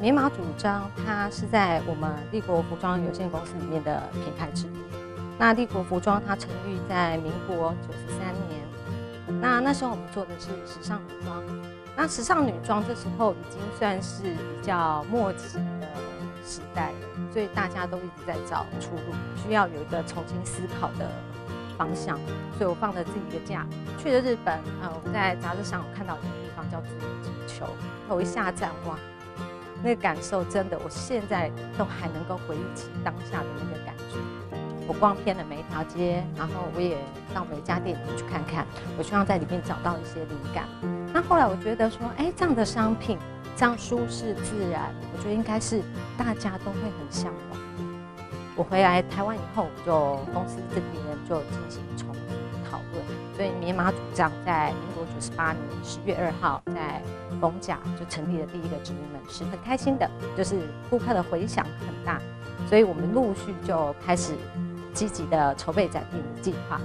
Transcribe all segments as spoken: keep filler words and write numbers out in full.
棉麻主张它是在我们立国服装有限公司里面的品牌之一。那立国服装它成立在民国九十三年，那那时候我们做的是时尚女装。那时尚女装这时候已经算是比较末期的时代了，所以大家都一直在找出路，需要有一个重新思考的方向。所以我放了自己一个假，去了日本。呃，我在杂志上有看到一个地方叫自由之丘，我一下站，哇！那个感受真的，我现在都还能够回忆起当下的那个感觉。我逛遍了每一条街，然后我也到每一家店里面去看看，我希望在里面找到一些灵感。那后来我觉得说，哎，这样的商品，这样舒适自然，我觉得应该是大家都会很向往。我回来台湾以后，就公司这边就进行重组讨论，所以棉麻主张在民国九十八年十月二号在逢甲就成立了第一个直营门市，很开心的，就是顾客的回响很大，所以我们陆续就开始积极的筹备展店的计划。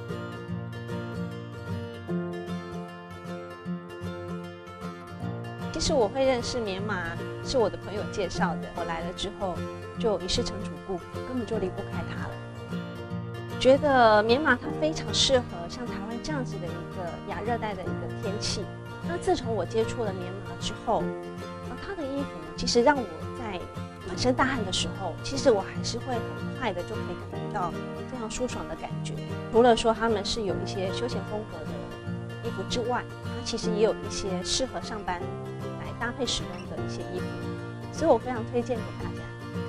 其实我会认识棉麻是我的朋友介绍的，我来了之后就一试成主顾，根本就离不开它了。觉得棉麻它非常适合像台湾这样子的一个亚热带的一个天气。那自从我接触了棉麻之后，它的衣服其实让我在满身大汗的时候，其实我还是会很快的就可以感觉到非常舒爽的感觉。除了说他们是有一些休闲风格的衣服之外，它其实也有一些适合上班来搭配使用的一些衣服，所以我非常推荐给大家。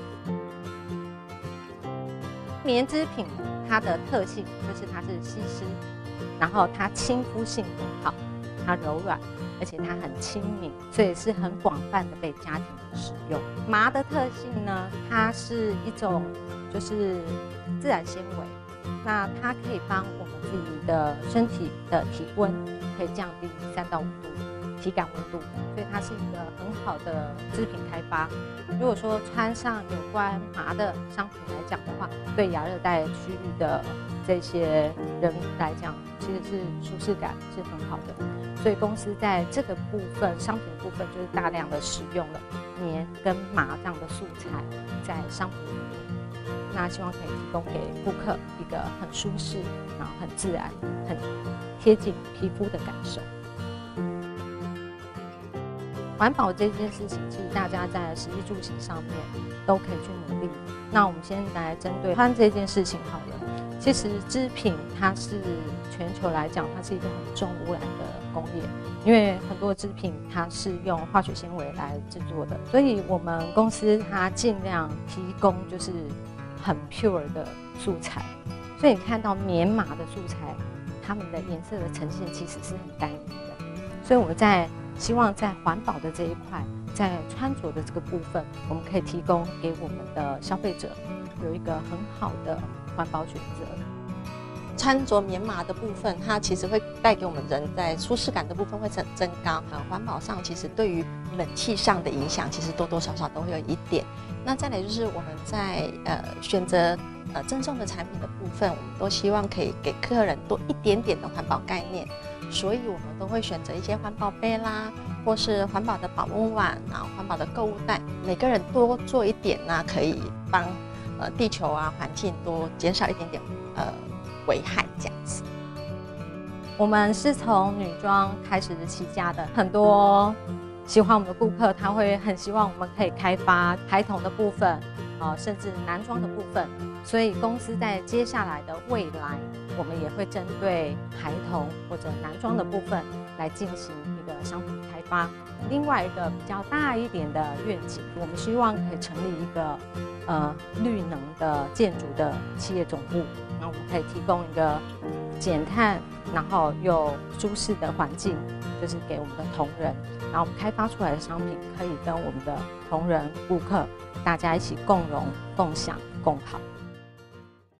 棉织品它的特性就是它是吸湿，然后它亲肤性很好，它柔软，而且它很亲民，所以是很广泛的被家庭使用。麻的特性呢，它是一种就是自然纤维，那它可以帮我们自己的身体的体温可以降低三到五度。体感温度，所以它是一个很好的织品开发。如果说穿上有关麻的商品来讲的话，对亚热带区域的这些人来讲，其实是舒适感是很好的。所以公司在这个部分商品部分就是大量的使用了棉跟麻这样的素材在商品里面，那希望可以提供给顾客一个很舒适，然后很自然、很贴近皮肤的感受。环保这件事情，其实大家在食衣住行上面都可以去努力。那我们先来针对穿这件事情好了。其实织品它是全球来讲，它是一个很重污染的工业，因为很多织品它是用化学纤维来制作的，所以我们公司它尽量提供就是很 pure 的素材。所以你看到棉麻的素材，它们的颜色的呈现其实是很单一的。所以我们在希望在环保的这一块，在穿着的这个部分，我们可以提供给我们的消费者有一个很好的环保选择。 穿着棉麻的部分，它其实会带给我们人在舒适感的部分会增增高。呃，环保上其实对于冷气上的影响，其实多多少少都会有一点。那再来就是我们在呃选择呃赠送的产品的部分，我们都希望可以给客人多一点点的环保概念。所以我们都会选择一些环保杯啦，或是环保的保温碗，然后环保的购物袋，每个人多做一点呢，可以帮呃地球啊环境多减少一点点呃危害这样子。 我们是从女装开始起家的，很多喜欢我们的顾客，他会很希望我们可以开发孩童的部分，呃，甚至男装的部分。所以公司在接下来的未来，我们也会针对孩童或者男装的部分来进行一个商品开发。另外一个比较大一点的愿景，我们希望可以成立一个呃绿能的建筑的企业总部，那我们可以提供一个减碳，然后又舒适的环境，就是给我们的同仁。然后我们开发出来的商品可以跟我们的同仁、顾客大家一起共荣、共享、共好。